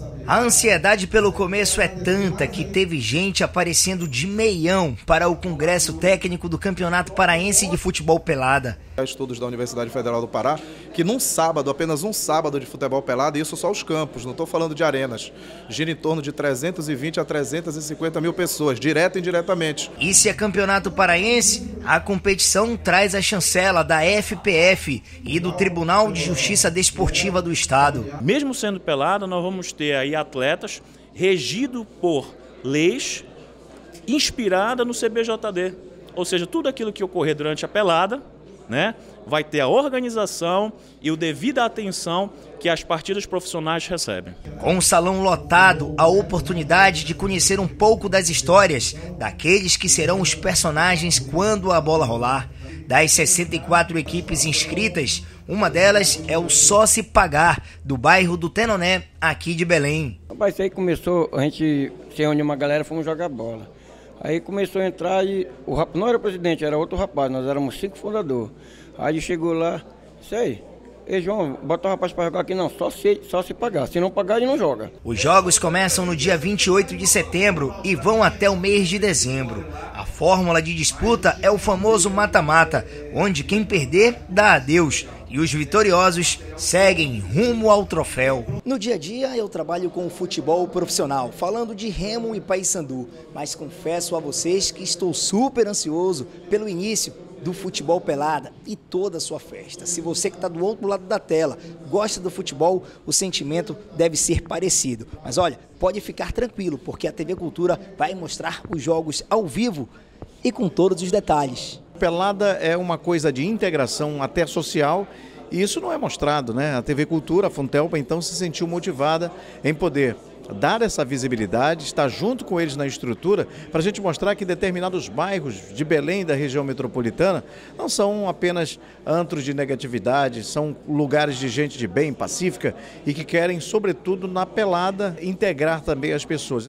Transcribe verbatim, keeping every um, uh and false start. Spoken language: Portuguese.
A ansiedade pelo começo é tanta que teve gente aparecendo de meião para o Congresso Técnico do Campeonato Paraense de Futebol Pelada. Estudos da Universidade Federal do Pará, que num sábado, apenas um sábado de futebol pelado, e isso só os campos, não estou falando de arenas, gira em torno de trezentos e vinte a trezentos e cinquenta mil pessoas, direto e indiretamente. E se é campeonato paraense, a competição traz a chancela da F P F e do Tribunal de Justiça Desportiva do Estado. Mesmo sendo pelada, nós vamos ter aí atletas regidos por leis inspiradas no C B J D, ou seja, tudo aquilo que ocorrer durante a pelada, né, vai ter a organização e o devida atenção que as partidas profissionais recebem. Com o salão lotado, a oportunidade de conhecer um pouco das histórias daqueles que serão os personagens quando a bola rolar. Das sessenta e quatro equipes inscritas, uma delas é o Só Se Pagar, do bairro do Tenoné, aqui de Belém. Rapaz, isso aí começou, a gente se reuniu uma galera, fomos jogar bola. Aí começou a entrar e o rapaz, não era o presidente, era outro rapaz, nós éramos cinco fundadores. Aí ele chegou lá, isso aí, ei João, bota o rapaz para jogar aqui, não, só se, só se pagar, se não pagar ele não joga. Os jogos começam no dia vinte e oito de setembro e vão até o mês de dezembro. A fórmula de disputa é o famoso mata-mata, onde quem perder dá adeus e os vitoriosos seguem rumo ao troféu. No dia a dia eu trabalho com o futebol profissional, falando de Remo e Paysandu, mas confesso a vocês que estou super ansioso pelo início do futebol pelada e toda a sua festa. Se você que está do outro lado da tela gosta do futebol, o sentimento deve ser parecido. Mas olha, pode ficar tranquilo, porque a T V Cultura vai mostrar os jogos ao vivo e com todos os detalhes. Pelada é uma coisa de integração até social e isso não é mostrado, né? A T V Cultura, a Funtelpa, então se sentiu motivada em poder dar essa visibilidade, estar junto com eles na estrutura, para a gente mostrar que determinados bairros de Belém, da região metropolitana, não são apenas antros de negatividade, são lugares de gente de bem, pacífica e que querem, sobretudo, na pelada, integrar também as pessoas.